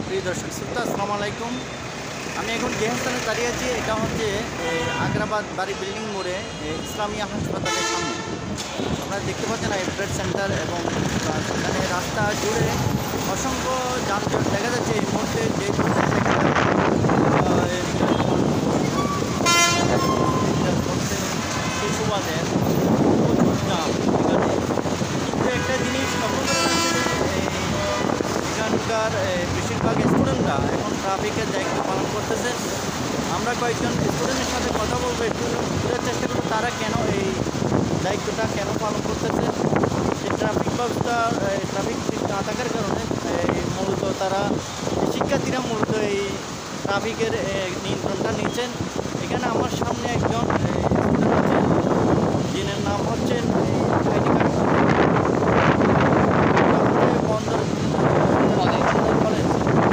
প্রিয় দর্শক শ্রোতা, আসসালামু আলাইকুম। আমি এখন যে স্থানে দাঁড়িয়ে আছি এটা হচ্ছে আগ্রাবাদ বাড়ি বিল্ডিং মোড়ে ইসলামিয়া হাসপাতালের সামনে। আপনারা দেখতে পাচ্ছেন ট্রেড সেন্টার এবং সেখানে রাস্তা জুড়ে অসংখ্য যানজট দেখা যাচ্ছে। এই মুহূর্তে যে সুবাদে একটা জিনিস লক্ষ্য করে এখানকার বেশিরভাগ স্টুডেন্টরা এখন ট্রাফিকের দায়িত্ব পালন করতেছে। আমরা কয়েকজন স্টুডেন্টের সাথে কথা বলবো, একটু বোঝার চেষ্টা করবো তারা কেন এই দায়িত্বটা কেন পালন করতেছে। এই ট্রাফিক ব্যবস্থা ট্রাফিক না থাকার কারণে মূলত তারা শিক্ষার্থীরা মূলত এই ট্রাফিকের নিয়ন্ত্রণটা নিচ্ছেন। এখানে আমার সামনে একজন স্টুডেন্ট আছেন যিনার নাম হচ্ছেন আইডি কার্ড বন্দর কলেজ।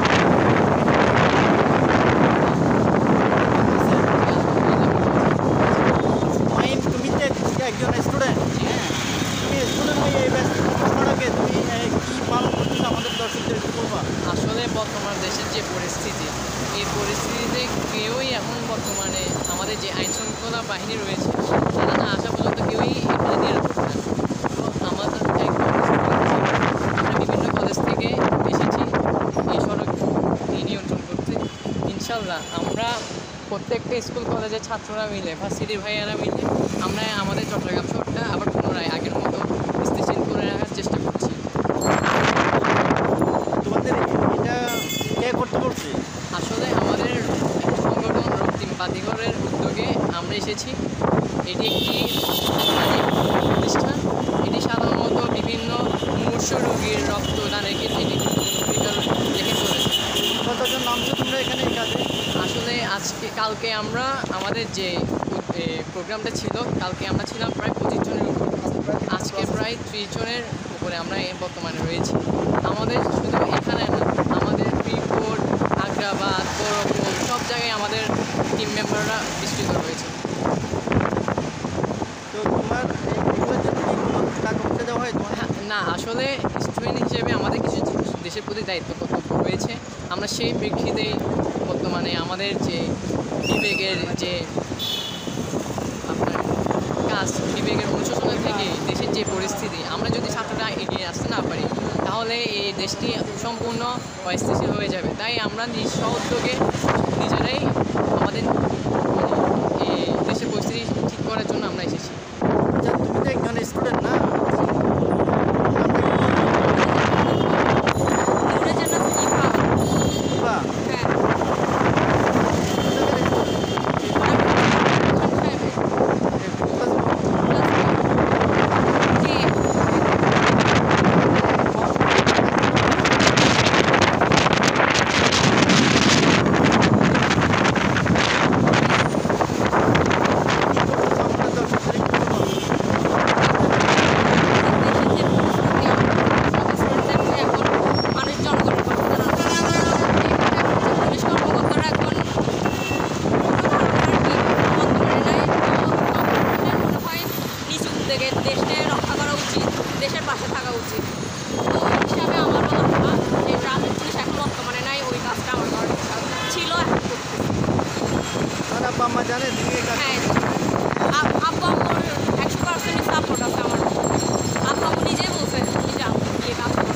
মাইন, তুমি তো একজন স্টুডেন্ট, হ্যাঁ, তুমি স্টুডেন্ট হয়ে এই প্রশ্নটাকে তুমি কী পালন করতেছো আমাদের দর্শকদের একটু বলবা। আসলে বর্তমান দেশের যে পরিস্থিতি, এই পরিস্থিতিতে কেউই এখন বর্তমানে আমাদের যে আইন শৃঙ্খলা বাহিনী রয়েছে তারা না আসা পর্যন্ত কেউই এখানে নিরাপদ না। তো আমাদের আমরা বিভিন্ন কলেজ থেকে এসেছি এই সড়ক নিয়ন্ত্রণ করতে। ইনশাল্লাহ আমরা প্রত্যেকটা স্কুল কলেজের ছাত্ররা মিলে ভার্সিটির ভাইয়ারা মিলে আমরা আমাদের চট্টগ্রাম শহরটা আবার পুনরায় আগের মতো স্থিতিশীল করে রাখার চেষ্টা করছি। তোমাদের এটা কে করতে বলছে? আসলে আমাদের সংগঠন রক্তিম বাতিঘরের উদ্যোগে আমরা এসেছি। এটি একটি প্রতিষ্ঠান। এটি সাধারণত বিভিন্ন মুমূর্ষ রোগীর রক্তদানের ক্ষেত্রে এটি ভূমিকা রেখে চলেছে। কতজন নামছো তোমরা এখানে এই কাজে? আসলে কালকে আমরা আমাদের যে প্রোগ্রামটা ছিল, কালকে আমরা ছিলাম প্রায় 25 জনের উপর। আজকে প্রায় 30 জনের উপরে আমরা বর্তমানে রয়েছি। আমাদের শুধু এখানে না, আমাদের ফ্রিপোর্ট, আগ্রাবাদ, বরফপুর সব জায়গায় আমাদের টিম মেম্বাররা বিস্তৃত রয়েছে। তো তোমার এগুলোর জন্য কি কোনো টাকা পয়সা দেওয়া হয় তোমার? না, আসলে স্টুডেন্ট হিসেবে আমাদের কিছু দেশের প্রতি দায়িত্ব কর্তব্য রয়েছে। আমরা সেই প্রেক্ষিতেই বর্তমানে আমাদের যে বিবেকের যে আপনার কাজ, বিবেকের অনুশোচনা থেকে দেশের যে পরিস্থিতি, আমরা যদি ছাত্ররা এগিয়ে আসতে না পারি তাহলে এই দেশটি সম্পূর্ণ অস্থিতিশীল হয়ে যাবে। তাই আমরা নিজ উদ্যোগে নিজেরাই আমাদের এই দেশের পরিস্থিতি ঠিক করার জন্য আমরা এসেছি। আচ্ছা, তুমি তো একজন স্টুডেন্ট না? দেশকে রক্ষা করা উচিত, দেশের পাশে থাকা উচিত। তো ওই হিসাবে আমার মনে হয় যে ট্রাফিক পুলিশ এখন বর্তমানে নাই, ওই কাজটা আমার করার ছিল, এখন করতেছি। আমার আব্বা আম্মা জানে তুমি এই কাজ? হ্যাঁ, আব্বু আম্মুর 100% সাপোর্ট আছে আমার। আব্বু আম্মু নিজেই বলছে তুমি যাও গিয়ে কাজ করো,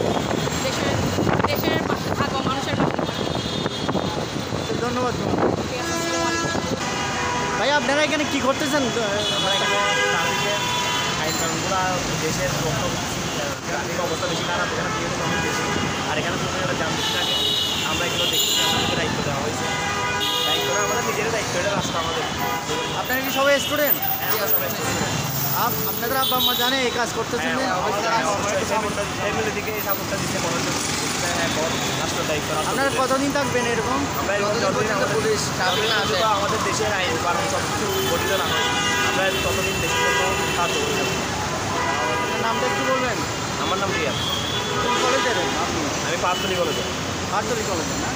দেশের পাশে থাকো, মানুষের পাশে থাকো। ধন্যবাদ তোমার। ঠিক আছে, আসসালামু আলাইকুম। ভাই, আপনারা এখানে কি করতেছেন? আমরা এখানে ট্রাফিকের আইন কানুনগুলো দেশের ট্রাফিক অবস্থা বেশি খারাপ, এখানে দিয়ে অনেক বেশি, আর এখানে প্রতিটা জাম বেশি থাকে। আমরা এগুলো দেখছি, আমাদেরকে দায়িত্ব দেওয়া হয়েছে। দায়িত্বটা আমাদের নিজের দায়িত্ব, এটা রাস্তা আমাদের। আপনারা কি সবাই স্টুডেন্ট? হ্যাঁ, আমরা সবাই আপনাদের আব্বা আম্মা জানে এই কাজ করতেছেন? ফ্যামিলি থেকে এই সাপোর্টটা দিতে মনে হচ্ছে রাষ্ট্র দায়িত্ব। আপনারা কতদিন থাকবেন এরকম? আমরা যতদিন আমাদের দেশের আইন কানুন সব কিছু গঠিত না হয়, আমরা ততদিন দেশের জন্য কাজ করতে যাবো। নামটা একটু বলবেন? আমার নাম রিয়াদ। কোন কলেজের আপনি? আমি পাঁচতলি কলেজে। পাঁচতলি কলেজে না?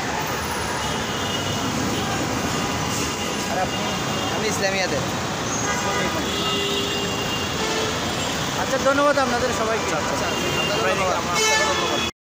আর আপনি? আমি ইসলামিয়াতে। আচ্ছা, ধন্যবাদ আপনাদের সবাইকে। ধন্যবাদ।